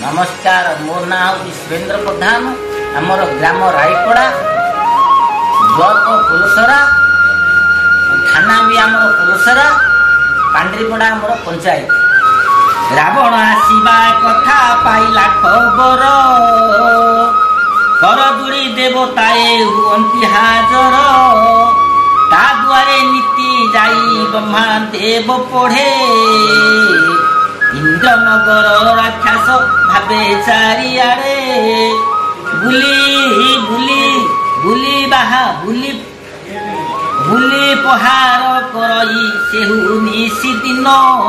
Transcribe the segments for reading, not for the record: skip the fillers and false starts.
नमस्कार। मो ना हूँ सुरेंद्र प्रधान। आमर ग्राम रायपड़ा, ब्लॉक पुलसरा, थाना भी आमर पुलसरा, पांड्रीपड़ा आमर पंचायत। रावण आसवा कथा पाइला खबर, करदुड़ी देवताए हुअंती हाजर। ता दुआरे नीति जाई ब्रह्मा देव पढ़े, इंद्रनगर राक्षस भावे चारिआडे। बुली बुली बुली बाहा बुली बुली पहाड़ करई सेहु निशी दिन।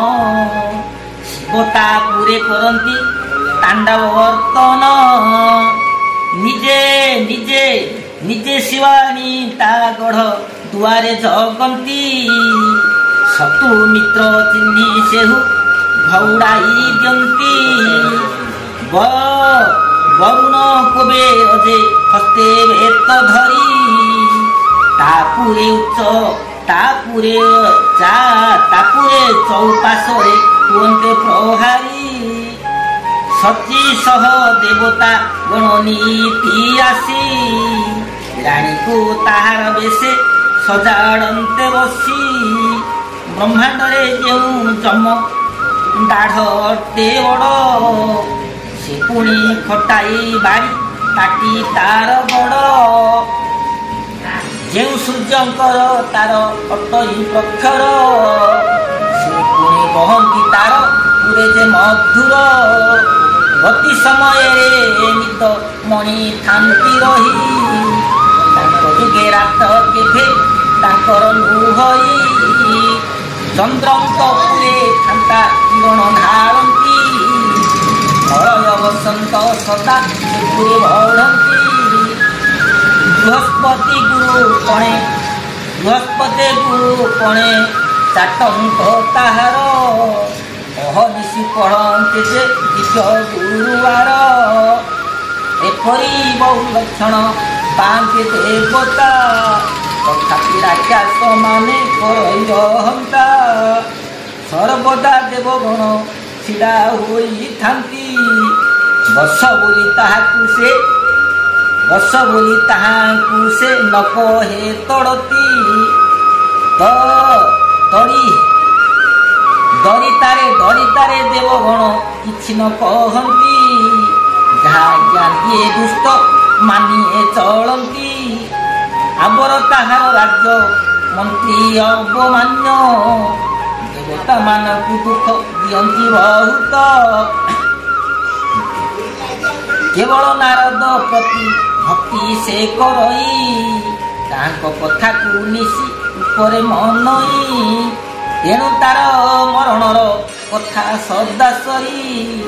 शिवता पूरे करंती तांडव वर्तन, निजे निजे निजे शिवानी ता गढ़ दुआरे जगंती। शत्रु मित्र चिन्ही सेहु घौड़ाई दियंती। वरुण कुबेर जे हस्ते भेत धरी, तापुरे उच्च तापुरे चौपाशरे हुअन्ते प्रहारी। सची सह देवता गणनीति आसी, रानी को ताहार बेशे सजाड़ते बसी। ब्रह्मांडरे जेउ जम दाढ़ अटे बड़, से पुणी खटाई बारी ताटी तार बड़। जेउ सूर्यंकर तार अटई प्रखर, से पुणी बहंती तार पूरे जे मधुर। गति समय नित मणि थांती रही, जुगे रात केभे तांकर नुहई। चंद्रंक पूरे थांता किरण ढालती, मलय बसंत सदा पूरे बढ़ती। बृहस्पति गुरु कणे चाटंक ताहार, अहनिशि पढ़ते जे दिव्य गुरुवार। एपरी बहु लक्षण पांचे देवता, तथापि राक्षस माने करई रहंता। सर्वदा देवगण छिड़ा होई थांती, बस बोली ताहाकु से न कहे तड़ती। दरितारे देवगण किछि न कहंती, जहा ज्ञान दिए दुष्ट मानिए चलंती। आबर ताहार राज्य मंत्री अवमान्य, देवता मानकु दुख दियंती बहुत। केवल नारद प्रति भक्ति से करई, तांको कथा को निशी उपरे मनई। तेणु तार मरणर कथा सदा सरी,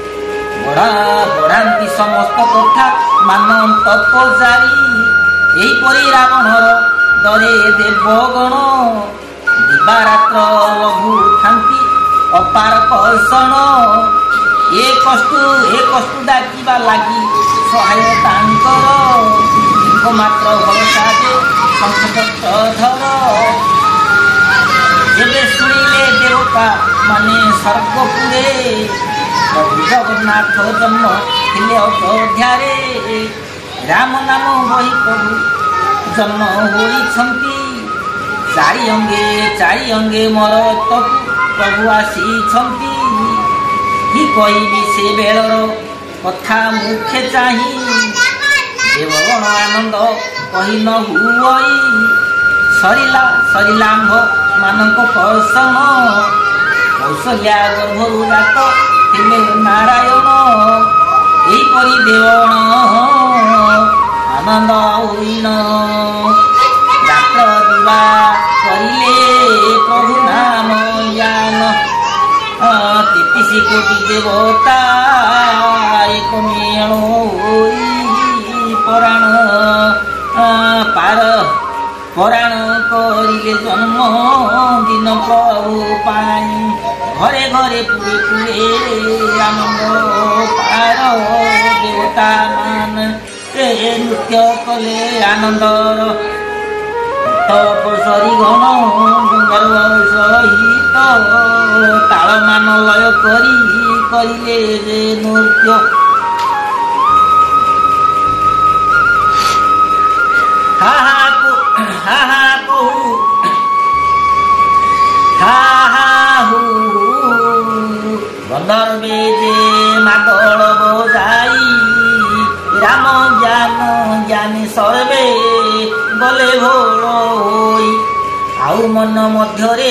बढ़ांती समस्त कथा मानंत पजारी। एहीपरि रावणर डरे देवगण, दिवारात्र लघु थांती अपार कर्षण। ए कष्टु डाकिबा लागि सहाय तांकर, एकमात्र भरोसा जे संकट धर। जेबे शुणिले देवता माने स्वर्गपुरे, प्रभु जगन्नाथ जन्म थिले अयोध्यारे। राम नाम बही प्रभु जन्म होइछंती, चारि अंगे मोर तकु प्रभु आसीछंती। कि कहिबी से बेलर कथा मुखे चाही, देवगण आनंद कहि न हुई। सरिलांभ मानक कर्षण, कौशल्या गर्भरु जात थिले नारायण। एहीपरि देवगण आनंद होइन, रात्र दिवा करिले प्रभु नाम ज्ञान। 33 कोटि देवता एक मेल होई, पराण करिले जन्म दिन प्रभु पाई। घरे घरे पुरे आनंद पार, देवता मान नृत्य कले आनंदर। तपसरी घन गंधर्व सहित ताल मान लय करी କରିଲେ ରେ ନୃତ୍ୟ ହା ହା କହୁ ହା ହା ହୁ ଗନ୍ଧର୍ବେ ଯେ ମାଦଳ ବଜାଇ ରାମ ଜ୍ଞାନ ଜ୍ଞାନୀ ସର୍ବେ ଗଲେ ଭୋଳ ହୋଇ ଆଉ ମନ ମଧ୍ୟରେ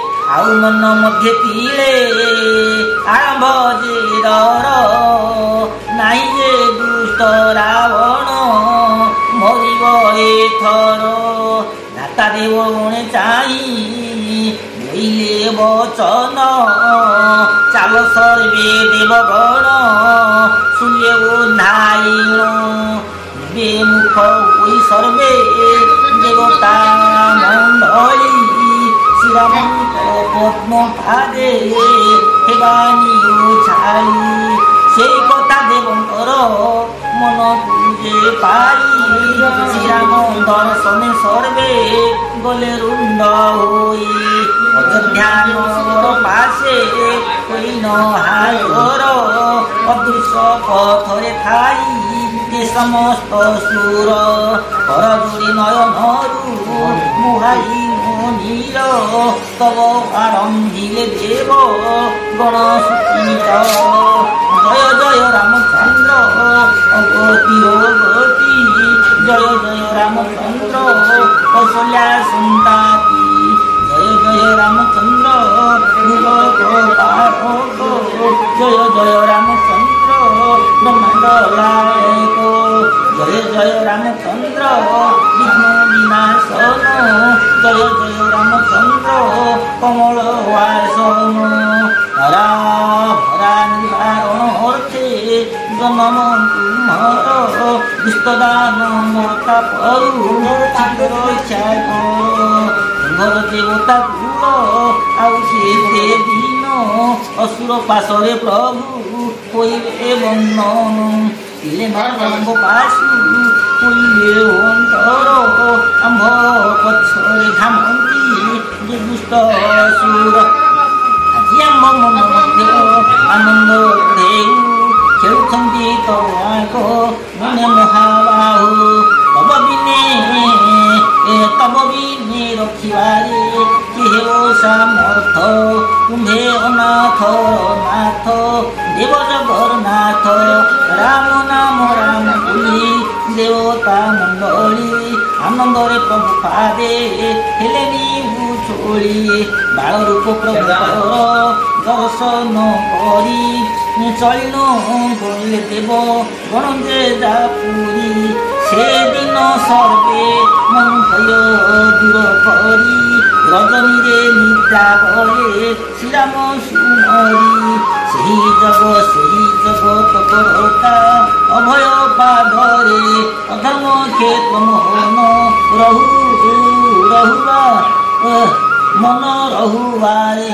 ତିଳେ ଆରମ୍ଭ ଯେ ଡର ନାହିଁ ଯେ ଦୁଷ୍ଟ ରାବଣ ମରିବ ଏଥର ଦାତା ଦେବ ଗଣେ ଚାହିଁ ଦେଇଲେ ବଚନ ଚାଲ ସର୍ବେ ଦେବଗଣ ଶୂନ୍ୟ ନାଇଣ ବେ ମୁଖ ହୋଇ ସର୍ବେ ଦେବତା ମଣ୍ଡଳୀ ଶ୍ରୀରାମଙ୍କ ପଦ୍ମ ପାଦେ ହେବାନି ଛାଇ ସେଇ କଥା ଦେବଙ୍କର ମନକୁ ଯେ ପାଇ ଶ୍ରୀରାମ ଦର୍ଶନେ ସର୍ବେ ଗଲେ ରୁଣ୍ଡ ହୋଇ ଅଯୋଧ୍ୟା ନଗର ପାଶେ ହୋଇନ ହାଜର ଅଦୃଶ୍ୟ ପଥରେ ଥାଇ ଏ ସମସ୍ତ ସୁର କର ଯୋଡ଼ି ନୟନରୁ ମୁହାଇ ମନିର ତବ ଆରମ୍ଭିଲେ ଦେବ ଗଣ ସୁଚିତ ଜୟ ଜୟ ରାମଚନ୍ଦ୍ର ଅଗତିର ଗତି ଜୟ ଜୟ ରାମଚନ୍ଦ୍ର କୌଶଲ୍ୟା ସନ୍ତାତି ଜୟ ଜୟ ରାମଚନ୍ଦ୍ର ଜୟ ଜୟ ରାମଚନ୍ଦ୍ର ବ୍ରହ୍ମାଣ୍ଡ ଲାୟକ ଜୟ ଜୟ ରାମଚନ୍ଦ୍ର ବିଘ୍ନ ବିନାଶନ ଜୟ ଜୟ ରାମଚନ୍ଦ୍ର କମଳ ବାସନ ହରା ଭରା ନିବାରଣ ଅର୍ଥେ ଜନମ ତୁମର ଦୁଷ୍ଟଦାନ ମତା ପରୁ ଚିତ୍ର ଇଚ୍ଛା ଘର ଦେବତା କୁଳ ଆଉ କେତେ ଦିନ ଅସୁର ପାଶରେ ପ୍ରଭୁ ହୋଇଲେ ବନ୍ଦନ ଥିଲେ ମାର୍ଗ ପାଶୁ ହୋଇଲେ ଅନ୍ତର ଆମ୍ଭ ପଛରେ ଧାମନ୍ତି ଯେ ଦୁଷ୍ଟ ସୁର ଆଜି ଆମ ମନ ମଧ୍ୟ ଆନନ୍ଦ ଦେଉ ଖେଳୁଛନ୍ତି ତୋ ଆଗ ମନେ ମହାବାହୁ ତବ ବିନେ ରଖିବାରେ କି ହେବ ସାମର୍ଥ କୁମ୍ଭେ ଅନାଥ ନାଥ ଦେବ ଜଗନ୍ନାଥ ରାମ ନାମ ରାମ ବୋଲି ଦେବତା ମଣ୍ଡଳୀ ଆନନ୍ଦରେ ପ୍ରଭୁ ପାଦେ ହେଲେ ବି ଛୋଳି ବାଳ ରୂପ ପ୍ରଭୁଙ୍କର ଦର୍ଶନ କରି ଚଳିନ ଗଲେ ଦେବ ଗଣ ଯେ ଯା ପୁରୀ ସେଦିନ ସର୍ବେ ମନ ଭୟ ଦୂର କରି ରଜନୀରେ ନିଦ୍ରା ଗଲେ ଶ୍ରୀରାମ ସୁମରି ସେହି ଜଗତ କରତା ଅଭୟ ପାଦରେ ଅଧର୍ମ କ୍ଷେତ୍ର ମୋହନ ରହୁବା ମନ ରହୁବାରେ।